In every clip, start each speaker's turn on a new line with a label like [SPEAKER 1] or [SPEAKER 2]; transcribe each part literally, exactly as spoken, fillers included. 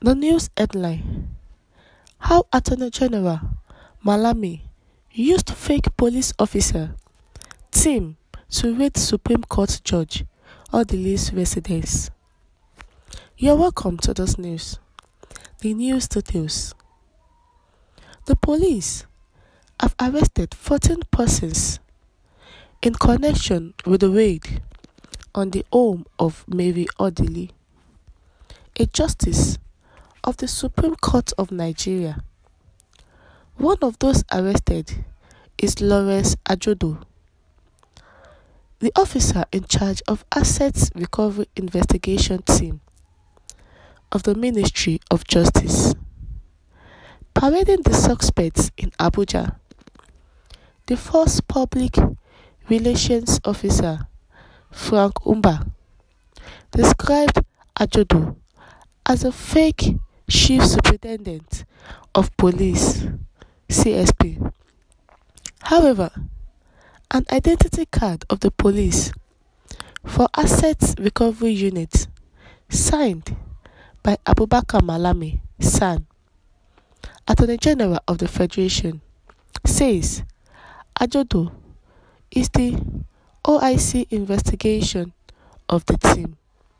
[SPEAKER 1] The news headline: How Attorney General Malami used fake police officer team to raid Supreme Court Judge Odili's residence. You're welcome to this news. The news details. The police have arrested fourteen persons in connection with the raid on the home of Mary Odili, a justice of the Supreme Court of Nigeria. One of those arrested is Lawrence Ajodo, the officer in charge of Assets Recovery Investigation Team of the Ministry of Justice. Parading the suspects in Abuja, the first public relations officer, Frank Umba, described Ajodo as a fake Chief Superintendent of Police (C S P). However, an identity card of the police for Assets Recovery Unit signed by Abubakar Malami, San, Attorney General of the Federation, says Ajodo is the O I C investigation of the team.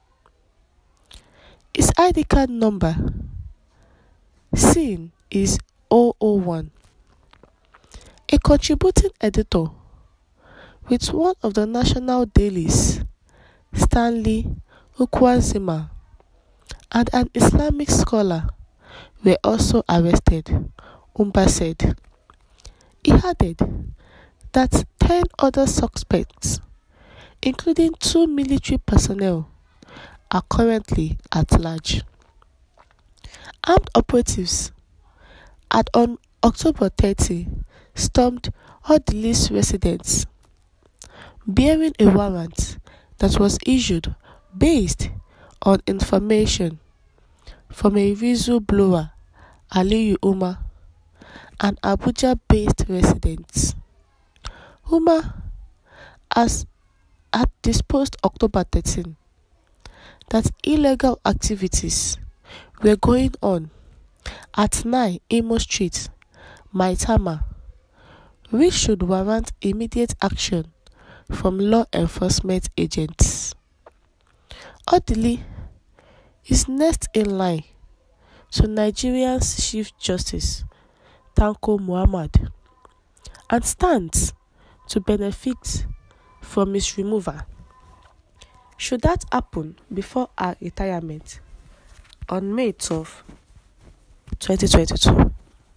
[SPEAKER 1] His I D card number seen is zero zero one. A contributing editor with one of the national dailies, Stanley Ukwanzima, and an Islamic scholar were also arrested, Umba said. He added that ten other suspects, including two military personnel, are currently at large. Armed operatives had on October thirtieth stormed Odili's residence, bearing a warrant that was issued based on information from a whistleblower, Aliyu Umar, an Abuja-based resident. Umar has had disposed October thirteenth that illegal activities were going on at nine Imo Street, Maitama, which should warrant immediate action from law enforcement agents. Odili is next in line to Nigeria's Chief Justice, Tanko Muhammad, and stands to benefit from his removal, should that happen before her retirement on May twelfth, twenty twenty-two.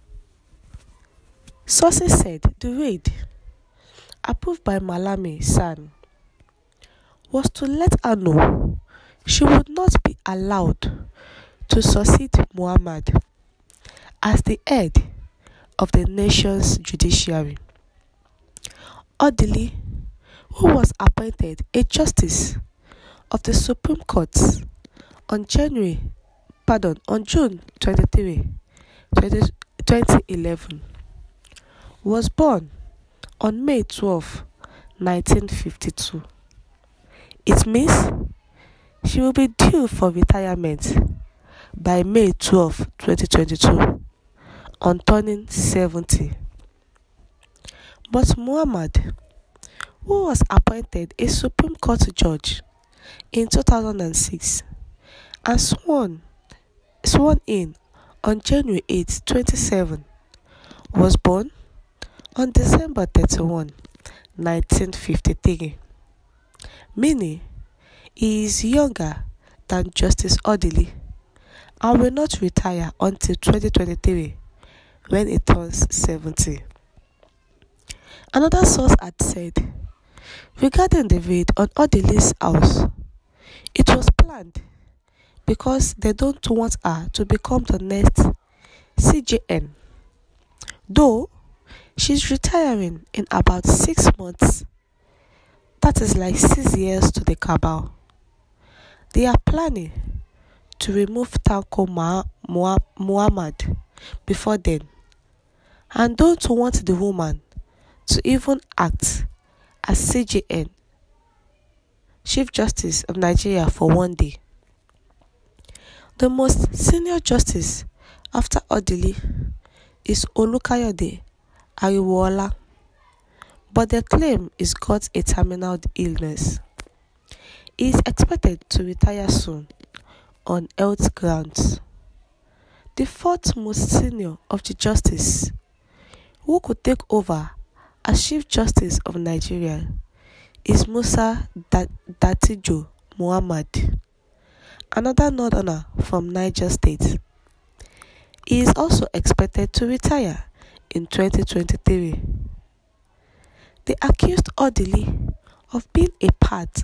[SPEAKER 1] Sources said the raid, approved by Malami San, was to let her know she would not be allowed to succeed Muhammad as the head of the nation's judiciary. Odili, who was appointed a justice of the Supreme Court on January, pardon, on June twenty-third, twenty eleven, was born on May twelfth, nineteen fifty-two. It means she will be due for retirement by May twelfth, twenty twenty-two, on turning seventy. But Muhammad, who was appointed a Supreme Court judge in two thousand six and sworn, sworn in on January eighth, twenty seventeen, was born on December thirty-first, nineteen fifty-three, meaning he is younger than Justice Odili and will not retire until twenty twenty-three when he turns seventy. Another source had said, regarding the raid on Odili's house, it was planned because they don't want her to become the next C J N. Though she's retiring in about six months, that is like six years to the cabal. They are planning to remove Tanko Ma- Mua- Muhammad before then, and don't want the woman to even act as C J N, Chief Justice of Nigeria, for one day. The most senior justice after Odili is Olukayode Ariwoola, but they claim he's got a terminal illness. He is expected to retire soon on health grounds. The fourth most senior of the justice, who could take over as Chief Justice of Nigeria, is Musa Dattijo Muhammad, another northerner from Niger State. He is also expected to retire in twenty twenty-three. They accused Odili of being a part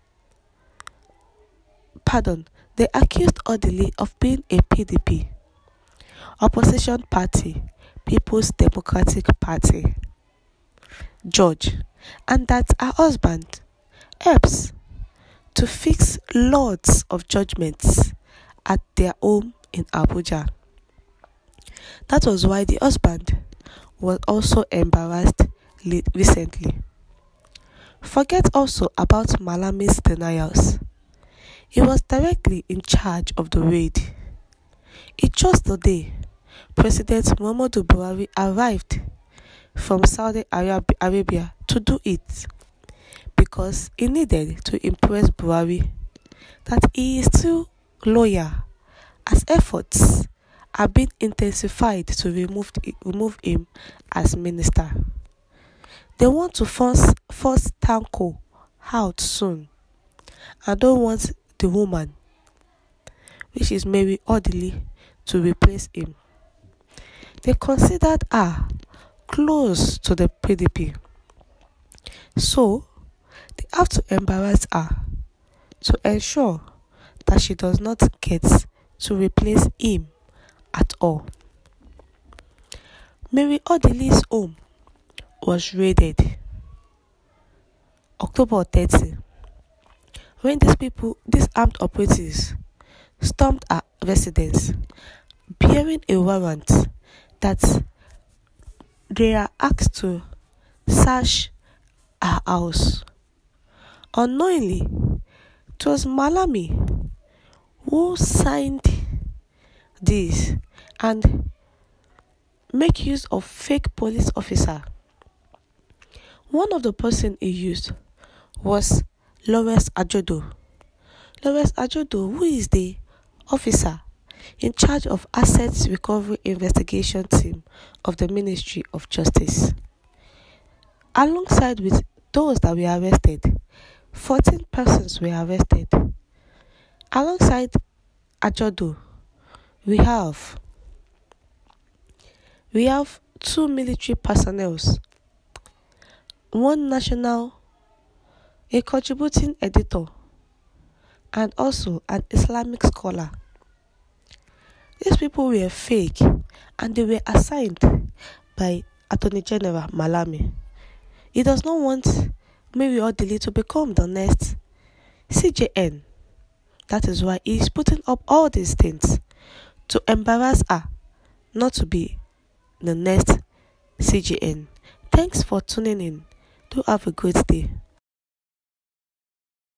[SPEAKER 1] pardon, they accused Odili of being a P D P, opposition party, People's Democratic Party, judge, and that her husband helps to fix lots of judgments at their home in Abuja. That was why the husband was also embarrassed recently. Forget also about Malami's denials. He was directly in charge of the raid. It chose the day President Muhammadu Buhari arrived from Saudi Arabia to do it, because he needed to impress Buhari that he is still loyal, as efforts are being intensified to remove, remove him as minister. They want to force, force Tanko out soon, and don't want the woman, which is Mary Odili, to replace him. They considered her close to the P D P, so they have to embarrass her to ensure that she does not get to replace him at all. Mary Odili's home was raided October thirtieth, when these people, these armed operatives, stormed her residence, bearing a warrant that they are asked to search her house. Unknowingly, it was Malami who signed this and make use of fake police officer. One of the person he used was Lawrence Ajodo. Lawrence Ajodo, who is the officer in charge of Assets Recovery Investigation Team of the Ministry of Justice. Alongside with those that were arrested, fourteen persons were arrested. Alongside Ajodo, we have we have two military personnel, one national, a contributing editor, and also an Islamic scholar. These people were fake, and they were assigned by Attorney General Malami. He does not want Mary Odili to become the next C J N. That is why he is putting up all these things to embarrass her not to be the next C J N. Thanks for tuning in. Do have a great day.